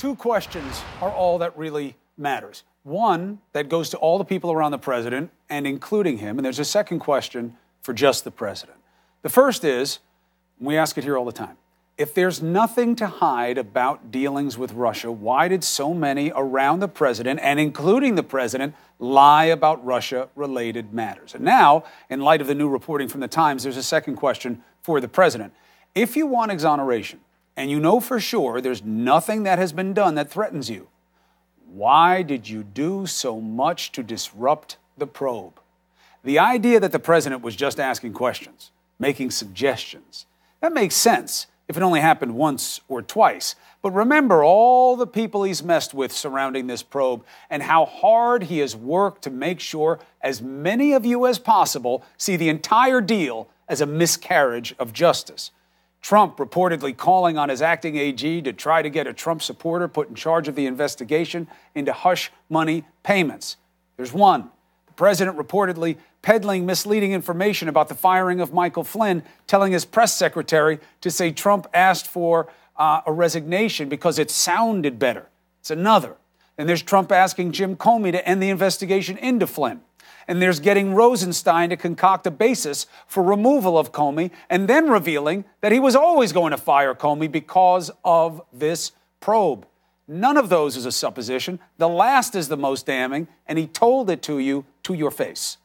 Two questions are all that really matters. One that goes to all the people around the president and including him, and there's a second question for just the president. The first is, we ask it here all the time, if there's nothing to hide about dealings with Russia, why did so many around the president, and including the president, lie about Russia-related matters? And now, in light of the new reporting from the Times, there's a second question for the president. If you want exoneration, and you know for sure there's nothing that has been done that threatens you, why did you do so much to disrupt the probe? The idea that the president was just asking questions, making suggestions, that makes sense if it only happened once or twice. But remember all the people he's messed with surrounding this probe and how hard he has worked to make sure as many of you as possible see the entire deal as a miscarriage of justice. Trump reportedly calling on his acting AG to try to get a Trump supporter put in charge of the investigation into hush money payments. There's one. The president reportedly peddling misleading information about the firing of Michael Flynn, telling his press secretary to say Trump asked for a resignation because it sounded better. It's another. And there's Trump asking Jim Comey to end the investigation into Flynn. And there's getting Rosenstein to concoct a basis for removal of Comey and then revealing that he was always going to fire Comey because of this probe. None of those is a supposition. The last is the most damning, and he told it to you to your face.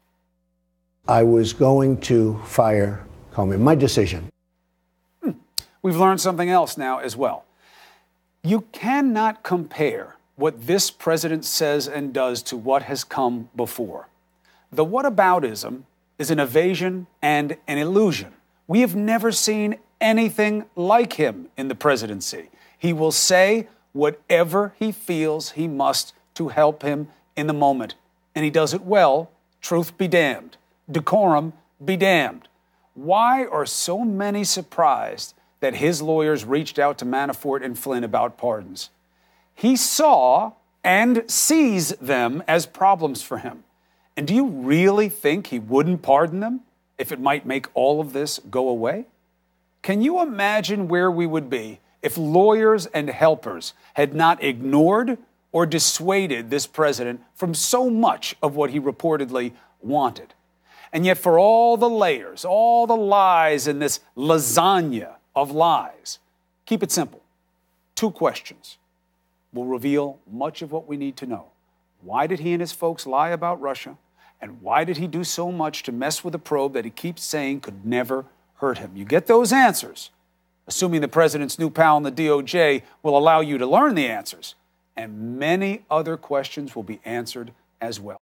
I was going to fire Comey. My decision. We've learned something else now as well. You cannot compare what this president says and does to what has come before. The whataboutism is an evasion and an illusion. We have never seen anything like him in the presidency. He will say whatever he feels he must to help him in the moment. And he does it well, truth be damned. Decorum be damned. Why are so many surprised that his lawyers reached out to Manafort and Flynn about pardons? He saw and sees them as problems for him. And do you really think he wouldn't pardon them if it might make all of this go away? Can you imagine where we would be if lawyers and helpers had not ignored or dissuaded this president from so much of what he reportedly wanted? And yet for all the layers, all the lies in this lasagna of lies, keep it simple. Two questions will reveal much of what we need to know. Why did he and his folks lie about Russia? And why did he do so much to mess with a probe that he keeps saying could never hurt him? You get those answers, assuming the president's new pal in the DOJ will allow you to learn the answers. And many other questions will be answered as well.